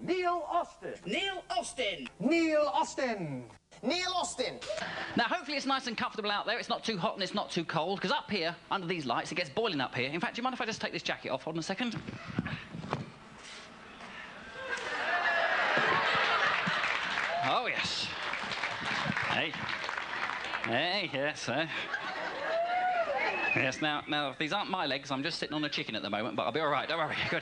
Neil Austin. Neil Austin. Neil Austin. Neil Austin. Now, hopefully it's nice and comfortable out there. It's not too hot and it's not too cold, because up here, under these lights, it gets boiling up here. In fact, do you mind if I just take this jacket off? Hold on a second. Oh, yes. Hey. Hey, yes, Yes, now, these aren't my legs. I'm just sitting on a chicken at the moment, but I'll be all right. Don't worry. Good.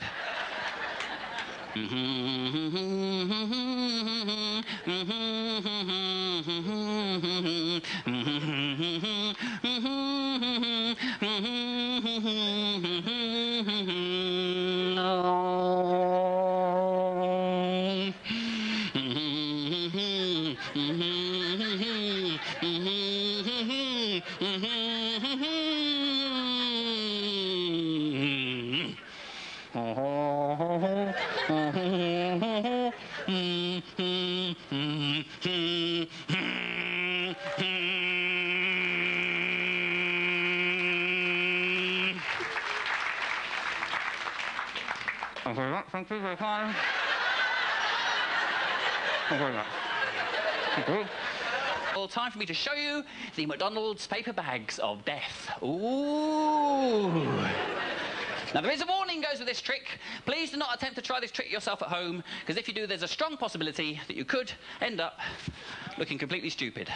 Thank you very much. Well, time for me to show you the McDonald's paper bags of death. Ooh. Now, there is a warning goes with this trick. Please do not attempt to try this trick yourself at home, because if you do, there's a strong possibility that you could end up looking completely stupid.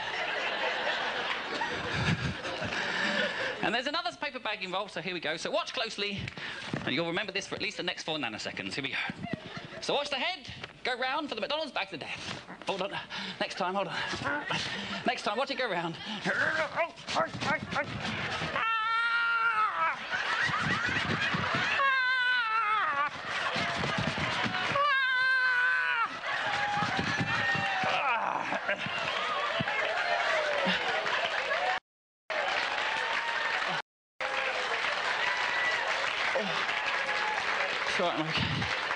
And there's another paper bag involved, so here we go. So watch closely, and you'll remember this for at least the next 4 nanoseconds. Here we go. So watch the head go round for the McDonald's bags of death. Hold on. Next time, hold on. Next time, watch it go round. It's all right, I'm okay.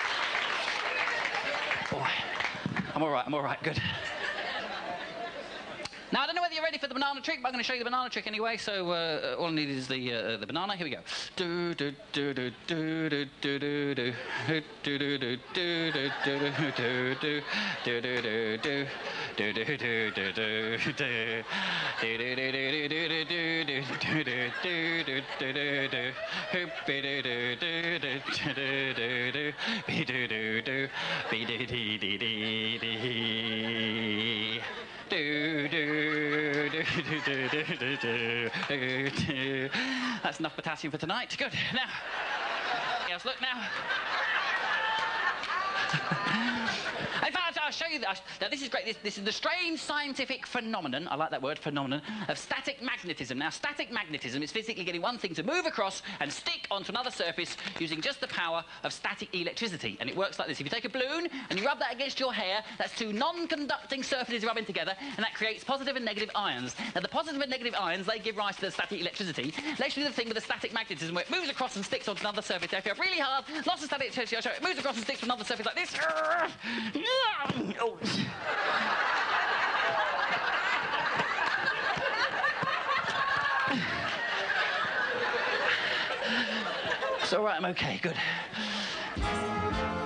Boy, I'm all right, good. Now, I don't know whether you're ready for the banana trick, but I'm going to show you the banana trick anyway, so all I need is the banana. Here we go. Do do do do do do do do do do do do do do do do do That's enough potassium for tonight. Good. Now, yes, look now. In fact, I'll show you that. Now, this is great. This is the strange scientific phenomenon, I like that word, phenomenon, of static magnetism. Now, static magnetism is physically getting one thing to move across and stick onto another surface using just the power of static electricity. And it works like this. If you take a balloon and you rub that against your hair, that's 2 non-conducting surfaces rubbing together, and that creates positive and negative ions. Now, the positive and negative ions, they give rise to the static electricity. Let's do the thing with the static magnetism, where it moves across and sticks onto another surface. If you have really hard, lots of static electricity, it moves across and sticks to another surface like this. Oh. It's all right, I'm okay, good.